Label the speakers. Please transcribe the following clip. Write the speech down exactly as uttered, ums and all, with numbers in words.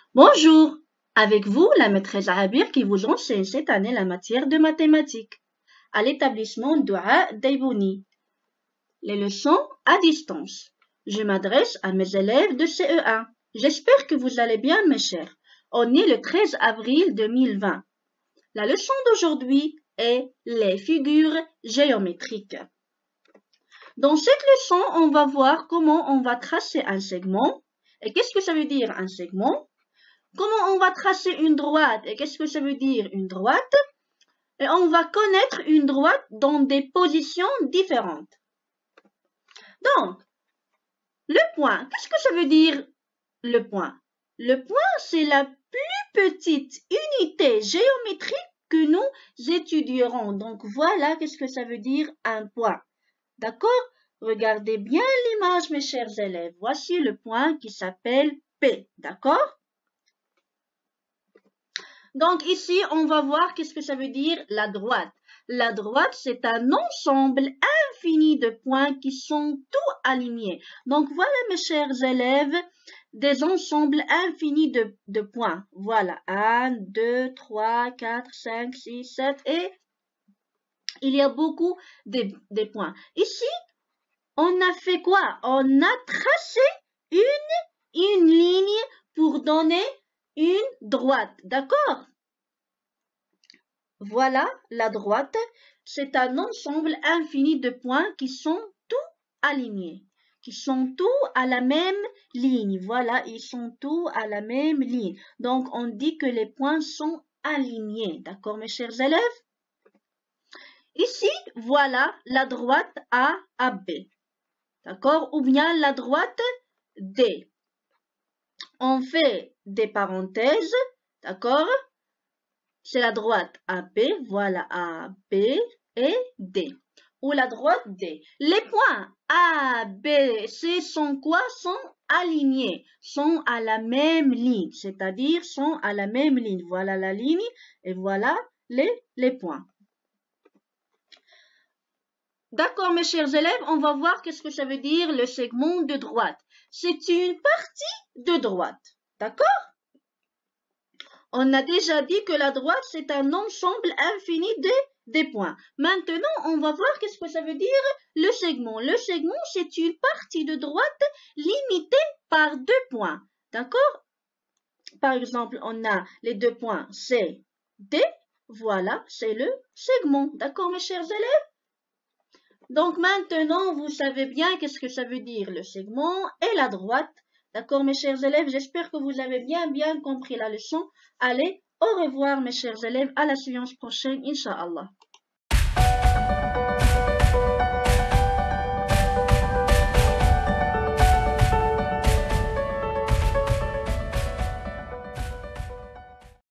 Speaker 1: Bonjour, avec vous la maîtresse Abir qui vous enseigne cette année la matière de mathématiques à l'établissement Doua Daibouni. Les leçons à distance. Je m'adresse à mes élèves de C E un. J'espère que vous allez bien mes chers. On est le treize avril deux mille vingt. La leçon d'aujourd'hui est les figures géométriques. Dans cette leçon, on va voir comment on va tracer un segment. Et qu'est-ce que ça veut dire un segment? Comment on va tracer une droite et qu'est-ce que ça veut dire une droite? Et on va connaître une droite dans des positions différentes. Donc, le point, qu'est-ce que ça veut dire le point? Le point, c'est la plus petite unité géométrique que nous étudierons. Donc, voilà qu'est-ce que ça veut dire un point. D'accord? Regardez bien l'image, mes chers élèves. Voici le point qui s'appelle P. D'accord? Donc ici, on va voir qu'est-ce que ça veut dire la droite. La droite, c'est un ensemble infini de points qui sont tous alignés. Donc voilà, mes chers élèves, des ensembles infinis de, de points. Voilà, un, deux, trois, quatre, cinq, six, sept et il y a beaucoup de, de points. Ici, on a fait quoi? On a tracé une, une ligne pour donner une droite. D'accord? Voilà, la droite, c'est un ensemble infini de points qui sont tous alignés, qui sont tous à la même ligne. Voilà, ils sont tous à la même ligne. Donc, on dit que les points sont alignés. D'accord, mes chers élèves? Ici, voilà la droite A à B. D'accord? Ou bien la droite D. On fait des parenthèses. D'accord? C'est la droite A B, voilà A B et D. Ou la droite D. Les points A, B, C sont quoi? Sont alignés, sont à la même ligne, c'est-à-dire sont à la même ligne. Voilà la ligne et voilà les, les points. D'accord, mes chers élèves, on va voir qu'est-ce que ça veut dire le segment de droite. C'est une partie de droite. D'accord? On a déjà dit que la droite, c'est un ensemble infini de, des points. Maintenant, on va voir qu'est-ce que ça veut dire le segment. Le segment, c'est une partie de droite limitée par deux points. D'accord? Par exemple, on a les deux points C, D. Voilà, c'est le segment. D'accord, mes chers élèves? Donc maintenant, vous savez bien qu'est-ce que ça veut dire le segment et la droite. D'accord, mes chers élèves, j'espère que vous avez bien, bien compris la leçon. Allez, au revoir, mes chers élèves, à la séance prochaine, Inch'Allah.